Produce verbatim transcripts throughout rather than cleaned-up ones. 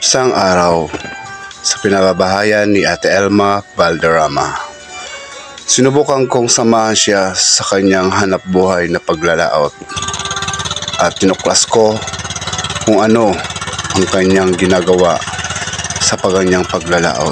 Isang araw, sa pinababahayan ni Ate Elma Valderrama, sinubukan kong samahan siya sa kanyang hanap buhay na paglalaot at tinuklas ko kung ano ang kanyang ginagawa sa paganyang paglalaot.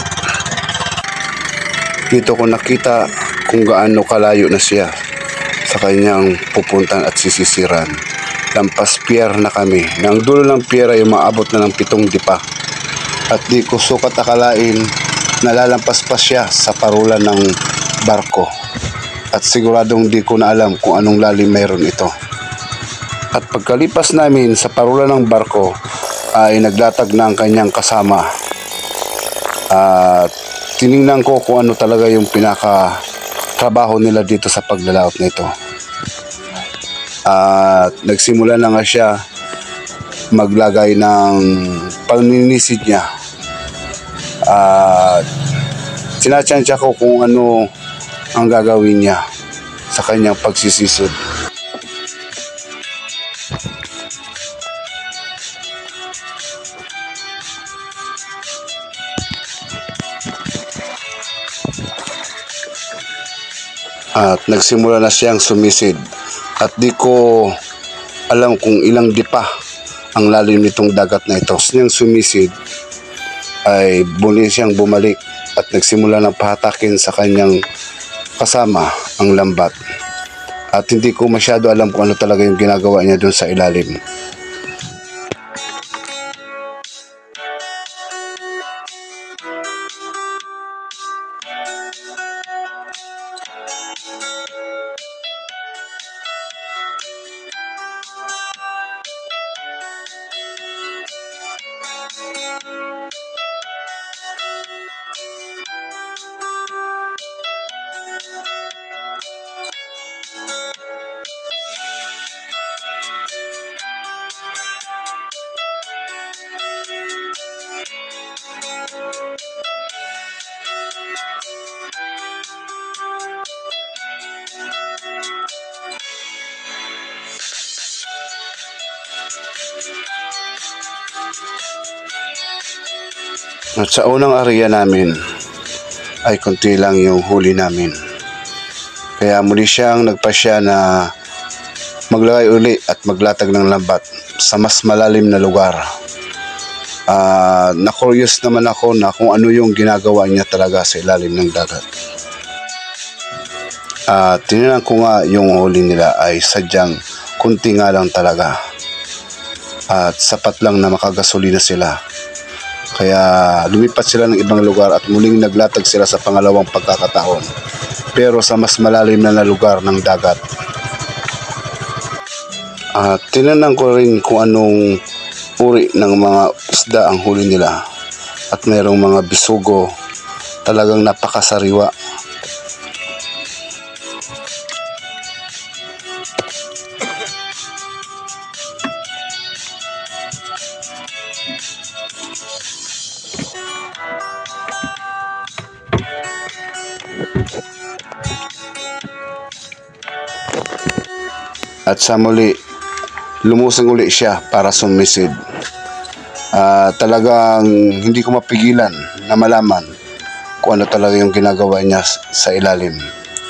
Dito ko nakita kung gaano kalayo na siya sa kanyang pupuntan at sisisiran. Lampas pier na kami, na ang dulo ng pier ay umaabot na ng pitong dipa. At di ko sukat akalain na lalampas pa siya sa parulan ng barko. At siguradong di ko na alam kung anong lalim mayroon ito. At pagkalipas namin sa parulan ng barko ay naglatag na ang kanyang kasama. At tiningnan ko kung ano talaga yung pinaka trabaho nila dito sa paglalaot nito. At nagsimula na nga siya maglagay ng paninisid niya. At sinatsansya ko kung ano ang gagawin niya sa kanyang pagsisisod. At nagsimula na siyang sumisid. At di ko alam kung ilang dipa ang lalim nitong dagat na ito. Nang sumisid ay muli siyang bumalik at nagsimula ng pahatakin sa kanyang kasama ang lambat. At hindi ko masyado alam kung ano talaga yung ginagawa niya doon sa ilalim. At sa unang area namin ay konti lang yung huli namin. Kaya muli siyang nagpasya na maglagay uli at maglatag ng lambat sa mas malalim na lugar. Uh, na-curious naman ako na kung ano yung ginagawa niya talaga sa ilalim ng dagat. Uh, tinignan ko nga yung huli nila ay sadyang kunti nga lang talaga. At sapat lang na makagasolina sila. Kaya lumipat sila ng ibang lugar at muling naglatag sila sa pangalawang pagkakataon. Pero sa mas malalim na, na lugar ng dagat. At tinanong ko rin kung anong uri ng mga isda ang huli nila. At mayroong mga bisugo, talagang napakasariwa. At sa muli, lumusong uli siya para sumisid. Uh, talagang hindi ko mapigilan na malaman kung ano talaga yung ginagawa niya sa ilalim.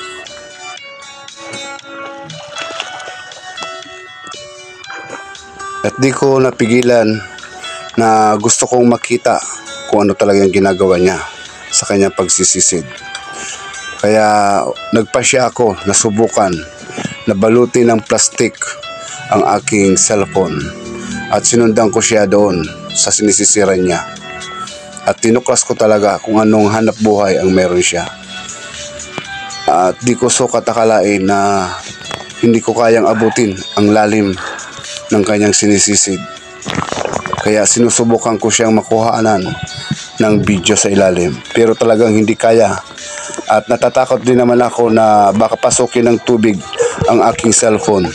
At di ko napigilan na gusto kong makita kung ano talaga yung ginagawa niya sa kanyang pagsisisid. Kaya nagpasya ako na subukan na balutin ng plastik ang aking cellphone at sinundan ko siya doon sa sinisisiran niya at tinuklas ko talaga kung anong hanap buhay ang meron siya. At di ko sukat akalain na hindi ko kayang abutin ang lalim ng kanyang sinisisid. Kaya sinusubukan ko siyang makuhaanan ng video sa ilalim, pero talagang hindi kaya. At natatakot din naman ako na baka pasukin ng tubig ang aking cellphone.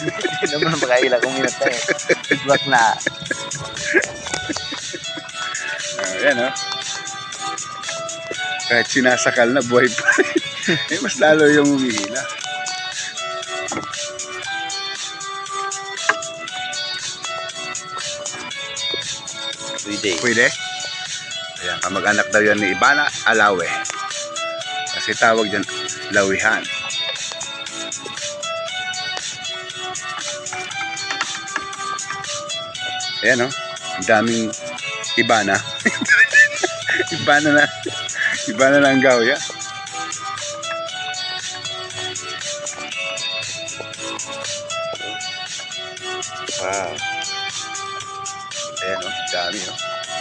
Hindi naman makaila kung minat tayo. Feedback na. Ayan o. Kahit sinasakal na, buhay pa. Eh, mas lalo yung umihila. Pwede. Pwede? Ayan, kamag-anak daw yan ni Ibana Alawe. Kasi tawag dyan, lawihan. Ayan o, ang daming Ibana. Ibana na. Ibana na ang gawya. Wow. Ayan o, dami o.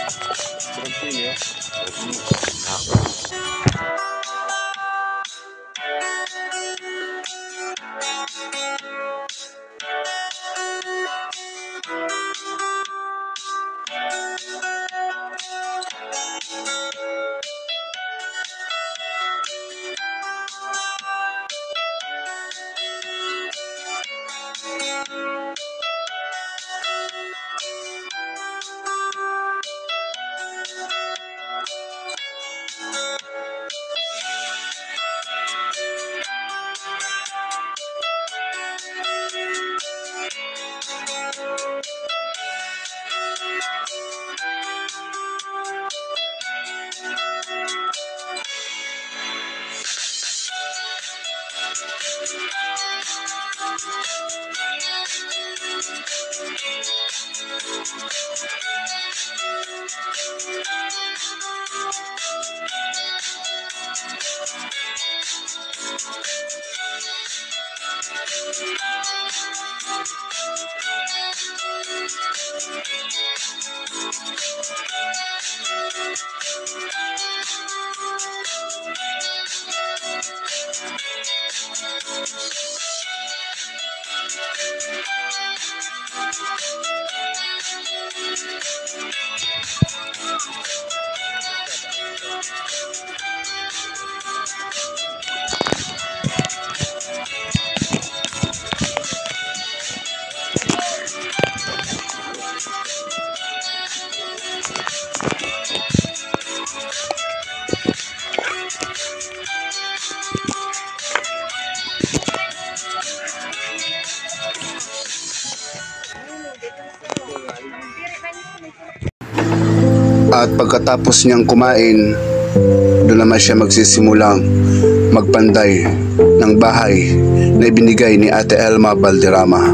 At pagkatapos niyang kumain, doon naman siya magsisimulang magpanday ng bahay na ibinigay ni Ate Elma Valderrama.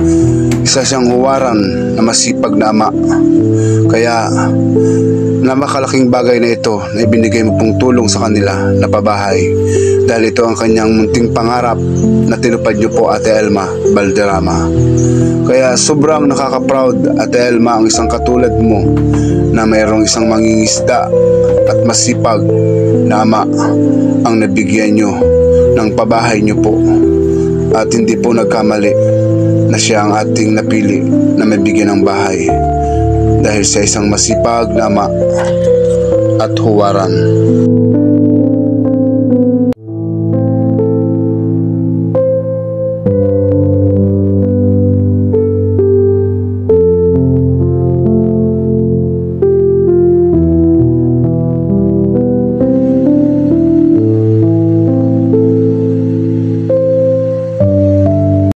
Isa siyang huwaran na masipag na ama. Kaya napakalaking bagay na ito na ibinigay mo pong tulong sa kanila na pabahay, dahil ito ang kanyang munting pangarap na tinupad niyo po, Ate Elma Valderrama. Kaya sobrang nakaka-proud, Ate Elma, ang isang katulad mo na mayroong isang mangingisda at masipag na ama ang nabigyan nyo ng pabahay nyo po, at hindi po nagkamali na siya ang ating napili na mabigyan ng bahay dahil sa isang masipag na ama at huwaran.